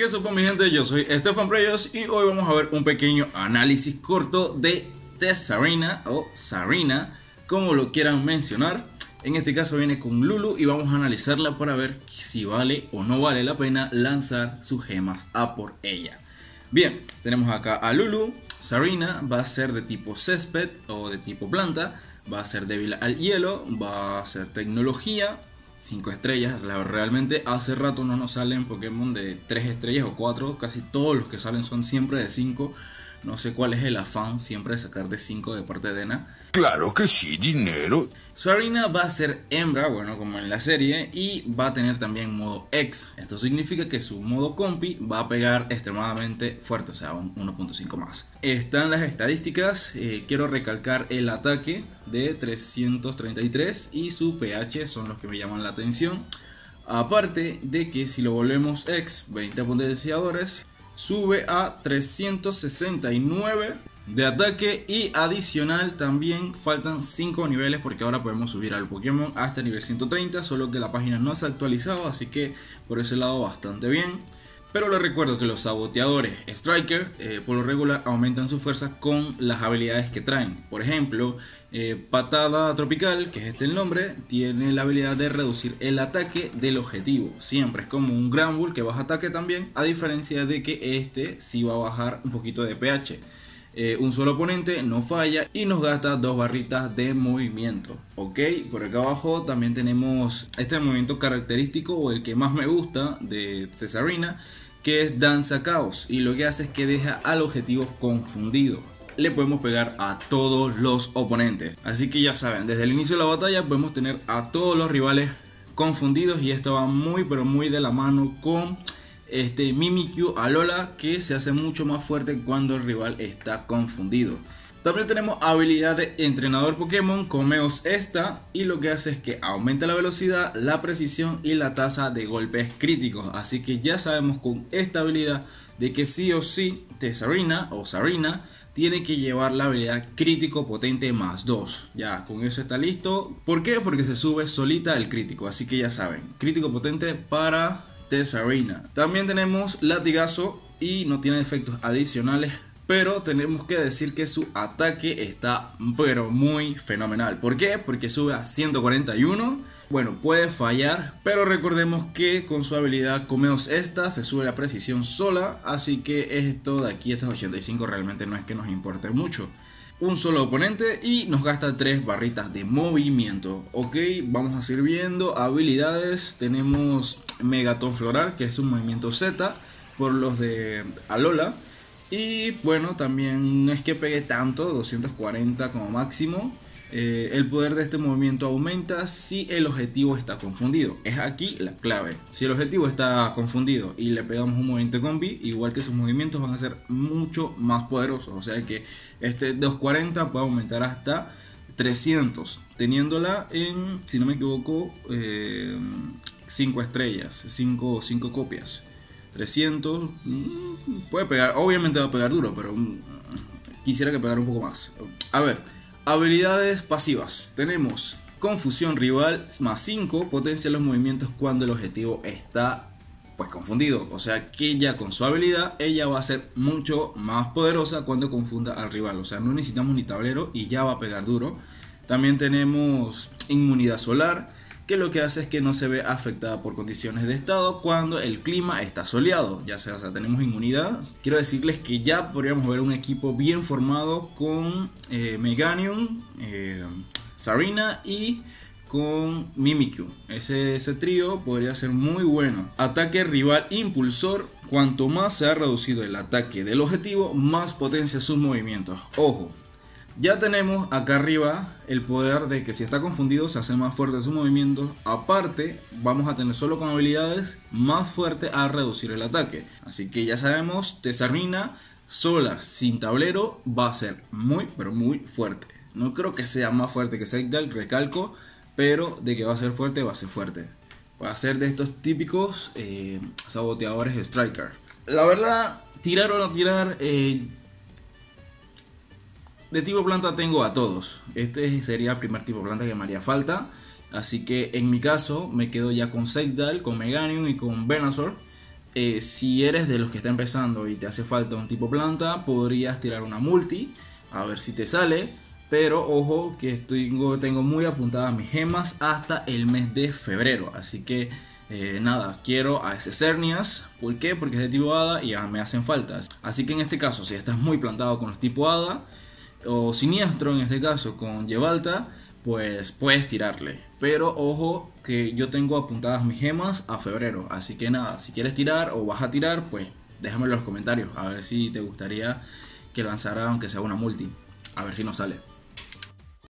¿Qué supo mi gente? Yo soy Estefan Preyos y hoy vamos a ver un pequeño análisis corto de Tessarina o Sarina, como lo quieran mencionar. En este caso viene con Lulu y vamos a analizarla para ver si vale o no vale la pena lanzar sus gemas a por ella. Bien, tenemos acá a Lulu. Sarina va a ser de tipo césped o de tipo planta, va a ser débil al hielo, va a ser tecnología, 5 estrellas. Realmente hace rato no nos salen Pokémon de 3 estrellas o 4, casi todos los que salen son siempre de 5. No sé cuál es el afán siempre de sacar de 5 de parte de Ena. Claro que sí, dinero. Sarina va a ser hembra, bueno, como en la serie, y va a tener también modo X. Esto significa que su modo compi va a pegar extremadamente fuerte, o sea, un 1.5 más. Están las estadísticas, quiero recalcar el ataque de 333 y su pH son los que me llaman la atención. Aparte de que si lo volvemos X, 20 potenciadores, sube a 369 de ataque y adicional también faltan 5 niveles porque ahora podemos subir al Pokémon hasta el nivel 130, solo que la página no se ha actualizado, así que por ese lado bastante bien. Pero les recuerdo que los saboteadores Striker por lo regular aumentan su fuerza con las habilidades que traen. Por ejemplo, Patada Tropical, que es este el nombre, tiene la habilidad de reducir el ataque del objetivo. Siempre es como un Granbull que baja ataque también, a diferencia de que este sí va a bajar un poquito de pH. Un solo oponente no falla y nos gasta 2 barritas de movimiento. Ok, por acá abajo también tenemos este movimiento característico o el que más me gusta de Tessarina, que es Danza Caos, y lo que hace es que deja al objetivo confundido. Le podemos pegar a todos los oponentes, así que ya saben, desde el inicio de la batalla podemos tener a todos los rivales confundidos, y esto va muy pero muy de la mano con Mimikyu Alola, que se hace mucho más fuerte cuando el rival está confundido. También tenemos habilidad de entrenador Pokémon Comeos esta, y lo que hace es que aumenta la velocidad, la precisión y la tasa de golpes críticos. Así que ya sabemos con esta habilidad de que sí o sí Tessarina o Sarina tiene que llevar la habilidad crítico potente más 2. Ya con eso está listo. ¿Por qué? Porque se sube solita el crítico, así que ya saben, crítico potente para Tessarina. También tenemos latigazo y no tiene efectos adicionales, pero tenemos que decir que su ataque está pero muy fenomenal. ¿Por qué? Porque sube a 141. Bueno, puede fallar, pero recordemos que con su habilidad Comeos esta se sube la precisión sola, así que esto de aquí, estos 85 realmente no es que nos importe mucho. Un solo oponente y nos gasta 3 barritas de movimiento. Ok, vamos a seguir viendo habilidades. Tenemos Megaton Floral, que es un movimiento Z por los de Alola. Y bueno, también no es que pegue tanto, 240 como máximo. El poder de este movimiento aumenta si el objetivo está confundido. Es aquí la clave. Si el objetivo está confundido y le pegamos un movimiento combi, igual que sus movimientos van a ser mucho más poderosos. O sea que este 240 puede aumentar hasta 300, teniéndola en, si no me equivoco, 5 estrellas, 5 copias. 300 puede pegar, obviamente va a pegar duro, pero quisiera que pegara un poco más. A ver, habilidades pasivas. Tenemos Confusión Rival más 5, potencia los movimientos cuando el objetivo está pues confundido. O sea que ya con su habilidad ella va a ser mucho más poderosa cuando confunda al rival. O sea, no necesitamos ni tablero y ya va a pegar duro. También tenemos Inmunidad Solar, que lo que hace es que no se ve afectada por condiciones de estado cuando el clima está soleado. Ya sea, tenemos inmunidad. Quiero decirles que ya podríamos ver un equipo bien formado con Meganium, Sarina y con Mimikyu. Ese trío podría ser muy bueno. Ataque rival impulsor. Cuanto más se ha reducido el ataque del objetivo, más potencia sus movimientos. Ojo. Ya tenemos acá arriba el poder de que si está confundido se hace más fuerte su movimiento. Aparte, vamos a tener solo con habilidades más fuerte al reducir el ataque. Así que ya sabemos, Tessarina sola, sin tablero, va a ser muy, pero muy fuerte. No creo que sea más fuerte que Scyther, recalco, pero de que va a ser fuerte, va a ser fuerte. Va a ser de estos típicos saboteadores Striker. La verdad, tirar o no tirar... de tipo planta tengo a todos. Este sería el primer tipo planta que me haría falta. Así que en mi caso me quedo ya con Scyther, con Meganium y con Venusaur. Si eres de los que está empezando y te hace falta un tipo planta, podrías tirar una multi, a ver si te sale. Pero ojo que tengo muy apuntadas mis gemas hasta el mes de febrero. Así que nada, quiero a ese Cernias. ¿Por qué? Porque es de tipo hada y ya me hacen falta. Así que en este caso, si estás muy plantado con los tipo hada, o siniestro en este caso con Yveltal, pues puedes tirarle. Pero ojo que yo tengo apuntadas mis gemas a febrero. Así que nada, si quieres tirar o vas a tirar, pues déjame en los comentarios. A ver si te gustaría que lanzara aunque sea una multi. A ver si nos sale.